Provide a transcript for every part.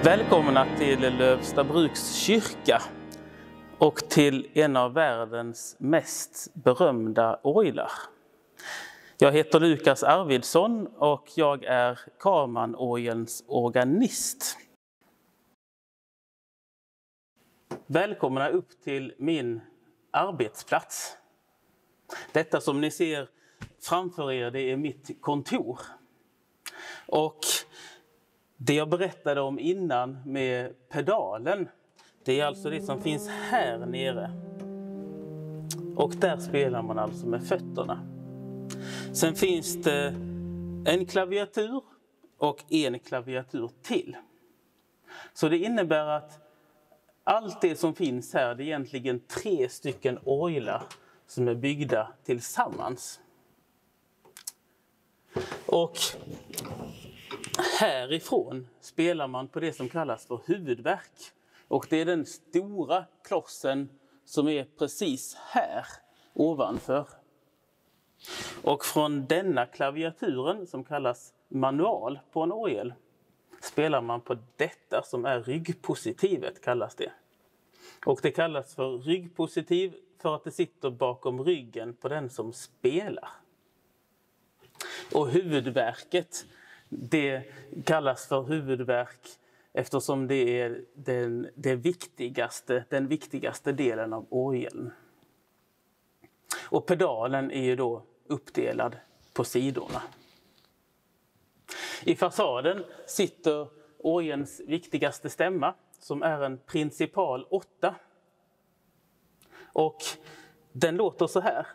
Välkomna till Lövstabruks kyrka och till en av världens mest berömda orglar. Jag heter Lukas Arvidsson och jag är Karmanorgelns organist. Välkomna upp till min arbetsplats. Detta som ni ser framför er, det är mitt kontor. Och det jag berättade om innan med pedalen, det är alltså det som finns här nere. Och där spelar man alltså med fötterna. Sen finns det en klaviatur och en klaviatur till. Så det innebär att allt det som finns här, det är egentligen 3 stycken orglar som är byggda tillsammans. Och härifrån spelar man på det som kallas för huvudverk. Och det är den stora klossen som är precis här ovanför. Och från denna klaviaturen som kallas manual på en orgel spelar man på detta som är ryggpositivet, kallas det. Och det kallas för ryggpositiv för att det sitter bakom ryggen på den som spelar. Och huvudverket, det kallas för huvudverk eftersom det är den viktigaste delen av orgeln. Och pedalen är ju då uppdelad på sidorna. I fasaden sitter orgelns viktigaste stämma som är en principal 8. Och den låter så här.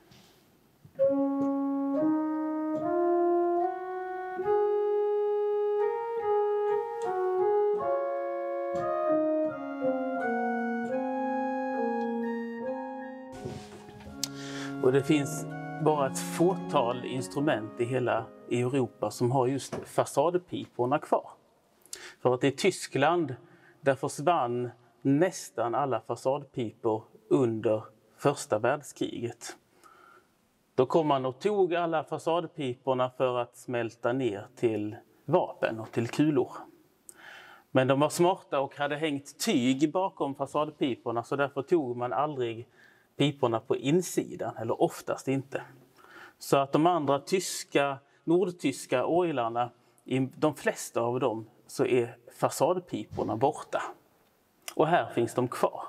Och det finns bara ett fåtal instrument i hela Europa som har just fasadpiporna kvar. För att i Tyskland, där försvann nästan alla fasadpipor under första världskriget. Då kom man och tog alla fasadpiporna för att smälta ner till vapen och till kulor. Men de var smarta och hade hängt tyg bakom fasadpiporna, så därför tog man aldrig piporna på insidan, eller oftast inte. Så att de andra nordtyska orglarna, i de flesta av dem, så är fasadpiporna borta. Och här finns de kvar.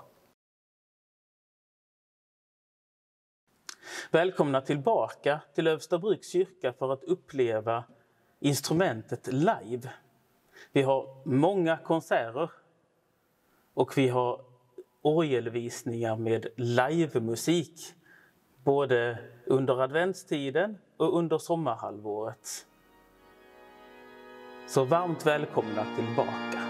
Välkomna tillbaka till Lövstabruks kyrka för att uppleva instrumentet live. Vi har många konserter och vi har orgelvisningar med livemusik både under adventstiden och under sommarhalvåret. Så varmt välkomna tillbaka.